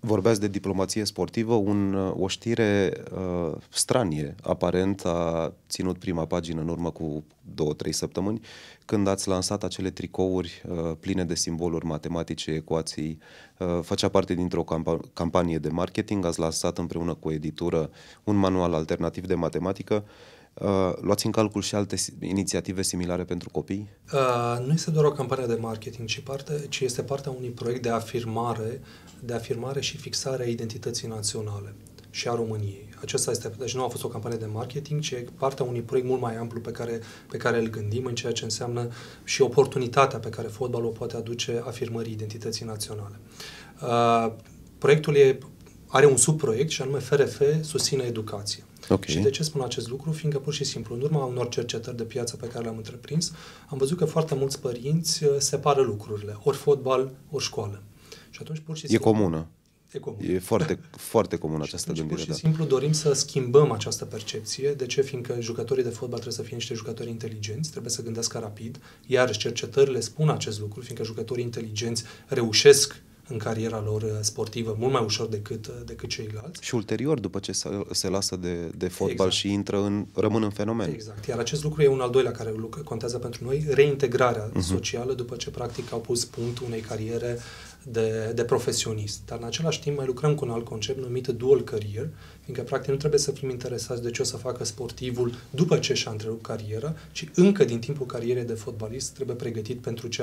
Vorbeați de diplomație sportivă, o știre stranie, aparent, a ținut prima pagină în urmă cu 2-3 săptămâni, când ați lansat acele tricouri pline de simboluri matematice, ecuații. Făcea parte dintr-o campanie de marketing, ați lansat împreună cu o editură un manual alternativ de matematică. Luați în calcul și alte inițiative similare pentru copii? Nu este doar o campanie de marketing, ci este partea unui proiect de afirmare și fixare a identității naționale și a României. Acesta este, deci nu a fost o campanie de marketing, ci partea unui proiect mult mai amplu pe care îl gândim în ceea ce înseamnă și oportunitatea pe care fotbalul o poate aduce afirmării identității naționale. Proiectul are un subproiect și anume FRF susține educația. Okay. Și de ce spun acest lucru? Fiindcă pur și simplu, în urma unor cercetări de piață pe care le-am întreprins, am văzut că foarte mulți părinți separă lucrurile, ori fotbal, ori școală. Și atunci pur și simplu... E comună. E foarte, foarte comună această gândire. Pur și simplu dorim să schimbăm această percepție. De ce? Fiindcă jucătorii de fotbal trebuie să fie niște jucători inteligenți, trebuie să gândească rapid, iar cercetările spun acest lucru, fiindcă jucătorii inteligenți reușesc în cariera lor sportivă mult mai ușor decât ceilalți. Și ulterior, după ce se lasă de fotbal, exact, și rămân în fenomen. Exact. Iar acest lucru e un al doilea care contează pentru noi, reintegrarea socială după ce practic au pus punct unei cariere de profesionist. Dar în același timp mai lucrăm cu un alt concept numit dual career, fiindcă practic nu trebuie să fim interesați de ce o să facă sportivul după ce și-a întrerupt cariera, ci încă din timpul carierei de fotbalist trebuie pregătit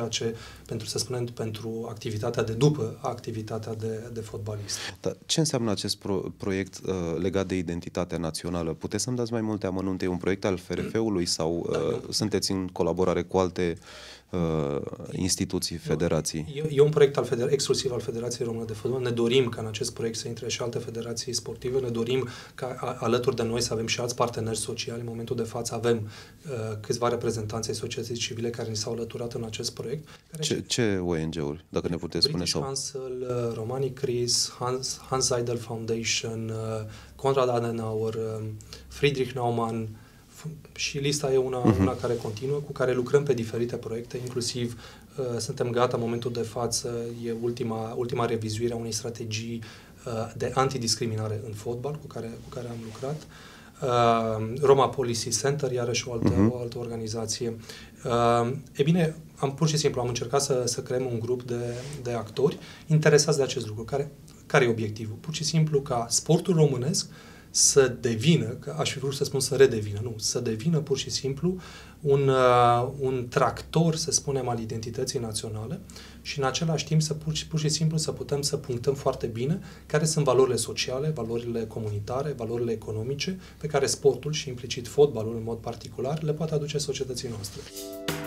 pentru activitatea de după activitatea de fotbalist. Dar ce înseamnă acest proiect legat de identitatea națională? Puteți să-mi dați mai multe amănunte? E un proiect al FRF-ului sau sunteți în colaborare cu alte instituții, federații? E un proiect exclusiv al Federației Române de Fotbal. Ne dorim ca în acest proiect să intre și alte federații sportive. Ne dorim ca alături de noi să avem și alți parteneri sociali. În momentul de față avem câțiva reprezentanți ai societății civile care ni s-au alăturat în acest proiect. Ce ONG-uri, dacă ne puteți spune? British Council, Romani Chris, Hans Seidel Foundation, Konrad Adenauer, Friedrich Naumann, și lista e una care continuă, cu care lucrăm pe diferite proiecte, inclusiv suntem gata în momentul de față, e ultima revizuire a unei strategii de antidiscriminare în fotbal cu care am lucrat. Roma Policy Center, iarăși o altă organizație. E bine, pur și simplu am încercat să creăm un grup de actori interesați de acest lucru. Care e obiectivul? Pur și simplu ca sportul românesc să devină, că aș fi vrut să spun să redevină, nu, să devină pur și simplu un tractor, să spunem, al identității naționale și în același timp pur și simplu să putem să punctăm foarte bine care sunt valorile sociale, valorile comunitare, valorile economice pe care sportul și implicit fotbalul în mod particular le poate aduce societății noastre.